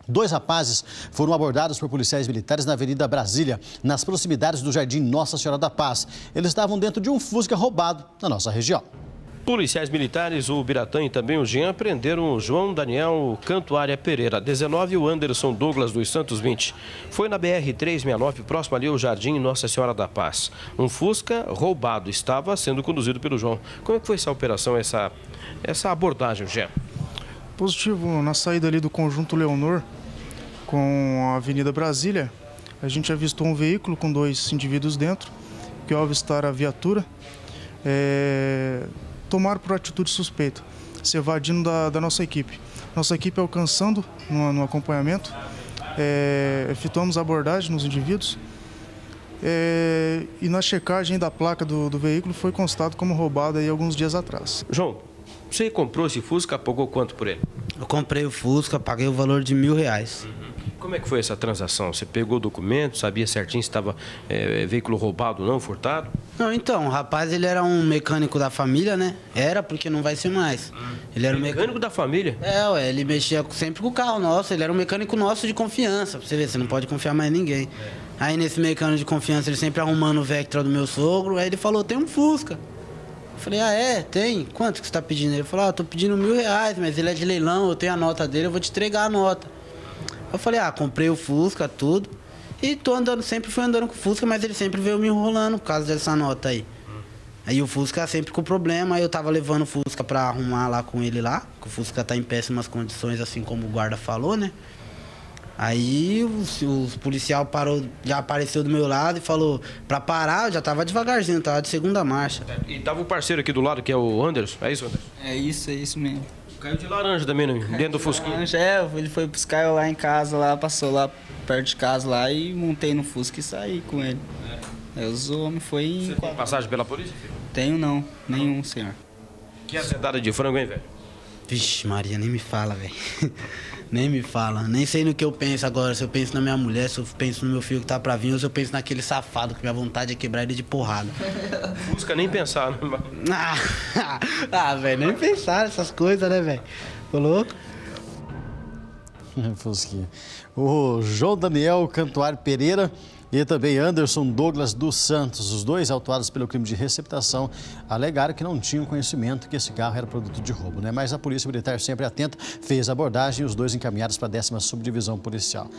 Dois rapazes foram abordados por policiais militares na Avenida Brasília, nas proximidades do Jardim Nossa Senhora da Paz. Eles estavam dentro de um Fusca roubado na nossa região. Policiais militares, o Biratã e também o Jean, prenderam o João Daniel Cantuária Pereira, 19, e o Anderson Douglas dos Santos, 20. Foi na BR-369, próximo ali ao Jardim Nossa Senhora da Paz. Um Fusca roubado estava sendo conduzido pelo João. Como é que foi essa operação, essa abordagem, Jean? Positivo, na saída ali do Conjunto Leonor, com a Avenida Brasília, a gente avistou um veículo com dois indivíduos dentro, que ao avistar a viatura, tomaram por atitude suspeita, se evadindo da nossa equipe. Nossa equipe alcançando no acompanhamento, efetuamos a abordagem nos indivíduos e na checagem da placa do veículo foi constado como roubado aí alguns dias atrás. João, você comprou esse Fusca, pagou quanto por ele? Eu comprei o Fusca, paguei o valor de R$1.000. Como é que foi essa transação? Você pegou o documento, sabia certinho se estava veículo roubado ou não, furtado? Não, então, o rapaz, ele era um mecânico da família, né? Era, porque não vai ser mais. Ele era mecânico da família? Ele mexia sempre com o carro nosso, ele era um mecânico nosso de confiança. Pra você ver, você não pode confiar mais em ninguém. Aí, nesse mecânico de confiança, ele sempre arrumando o Vectra do meu sogro, aí ele falou, tem um Fusca. Eu falei, tem? Quanto que você tá pedindo? Ele falou, eu tô pedindo R$1.000, mas ele é de leilão, eu tenho a nota dele, eu vou te entregar a nota. Eu falei, comprei o Fusca, tudo. E tô andando, sempre fui andando com o Fusca, mas ele sempre veio me enrolando por causa dessa nota aí. Aí o Fusca sempre com problema, aí eu tava levando o Fusca pra arrumar lá com ele lá, que o Fusca tá em péssimas condições, assim como o guarda falou, né? Aí o policial parou, já apareceu do meu lado e falou pra parar, eu já tava devagarzinho, tava de segunda marcha. E tava o parceiro aqui do lado, que é o Anderson, é isso, Anderson? É isso mesmo. Caiu de laranja também, dentro do Fusquinha. Ele foi buscar eu lá em casa, lá, passou lá perto de casa lá e montei no Fusca e saí com ele. Aí os homens foi em... Você tem passagem pela polícia, filho? Tenho não, nenhum, senhor. Que azedada de frango, hein, velho? Vixe, Maria, nem me fala, velho. Nem me fala. Nem sei no que eu penso agora. Se eu penso na minha mulher, se eu penso no meu filho que tá pra vir, ou se eu penso naquele safado que minha vontade é quebrar ele de porrada. Fusca nem pensar, né? Velho, nem pensar nessas coisas, né, velho? Tô louco? Fusquinha. O João Daniel Cantuária Pereira e também Anderson Douglas dos Santos, os dois autuados pelo crime de receptação, alegaram que não tinham conhecimento que esse carro era produto de roubo, né? Mas a Polícia Militar, sempre atenta, fez a abordagem e os dois encaminhados para a 10ª Subdivisão Policial.